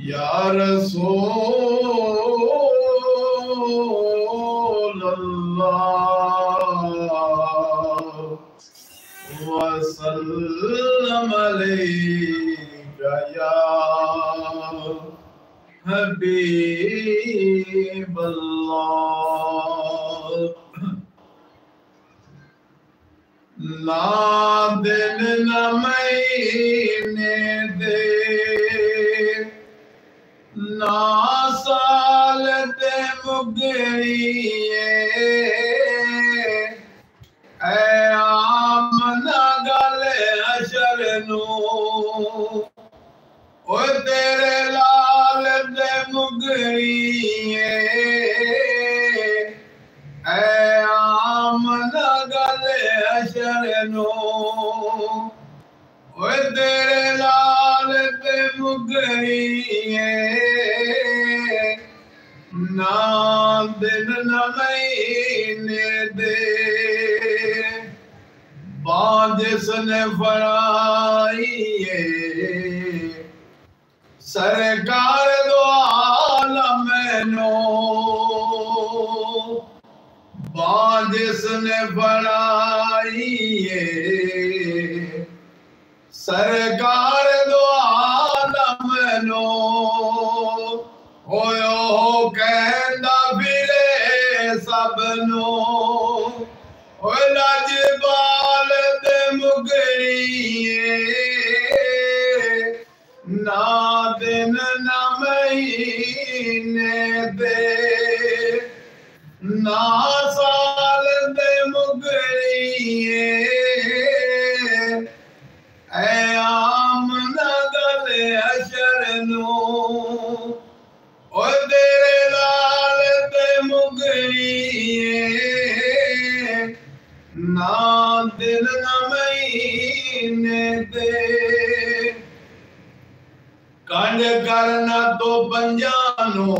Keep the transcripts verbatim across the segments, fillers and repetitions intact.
या रसूल अल्लाह वसल्लम अलैका या हबीब अल्लाह। ना दिन न महीने दे ना साल दे मुगरिए ऐ आमना गल अशर नू ओ तेरे लाल दे मुगरिए ऐ आमना गल अशर नू ओ तेरे लाल दे मुगरिए ना दिन न महीने दे बाँ जिसने फड़ाइए सरकार दो आलम नो बाँ जिसने फड़ाइए सरकार दो आलम नो होयो कहंदा फिरे सबनो ओ लाजबाल दे मुगरिए ना दिन न महीने दे ना साल दे मुगरिए ऐ आमना गल अशर नू ओ तेरे लाल दे मुगरिए ना दिन न महीने दे कंड करना तो पंजानो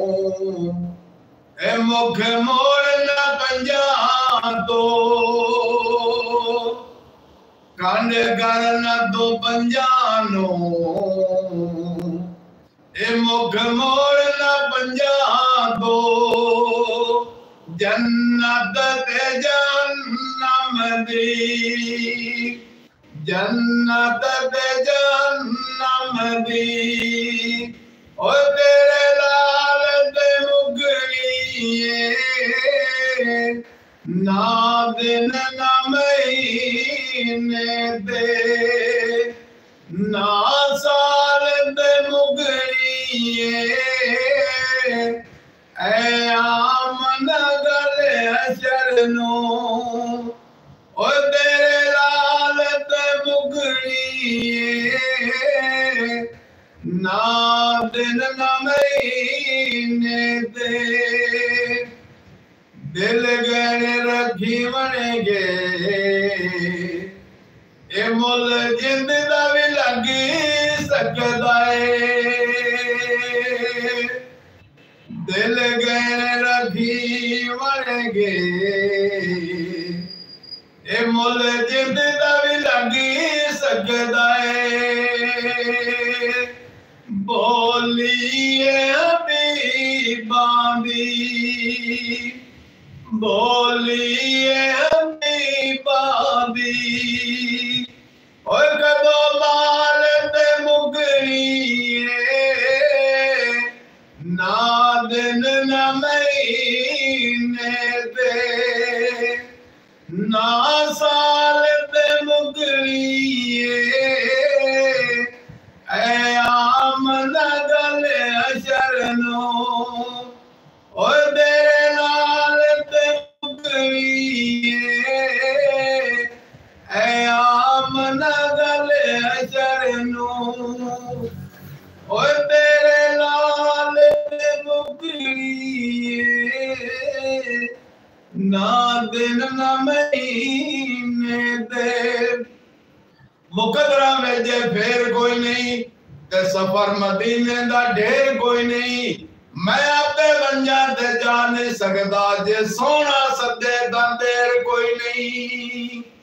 ए मुख मोड़ना पंजा तो कंड करना तो पंजानो ए मुख मोड़ना पंजा दो जन्नत ते जन्नम दी जन्नत ते जन्नम दी ओ तेरे लाल दे मुगरिए ना दिन न महीने दे ना साल दे मुगरिए ऐ आमना गल अशर नू ओ तेरे लाल दे मुगरिए ना दिन न महीने दे दिल गहने रखी बनेगे ए मुल जिंद दा भी लगी सकदा है दिल गहने रखी बनेगे ए मुल जिंद दा भी लगी सकदा है बोलिए हबीबां दी बोलिए हबीबां दी ओ कदों लाल दे मुगरिए ना दिन न महीने दे ना साल दे मुगरिए ऐ आमना गल अशर नू ओ तेरे लाल दे मुगरिए ऐ आमना गल अशर नू ओ तेरे लाल दे मुगरिए ना दिन न महीने दे मुकदरा में जे फेर कोई नहीं ते सफर मदीने दा ढेर कोई नहीं मैं आपे वंजा ते जा नहीं सकदा जे सोना सदे दा देर कोई नहीं।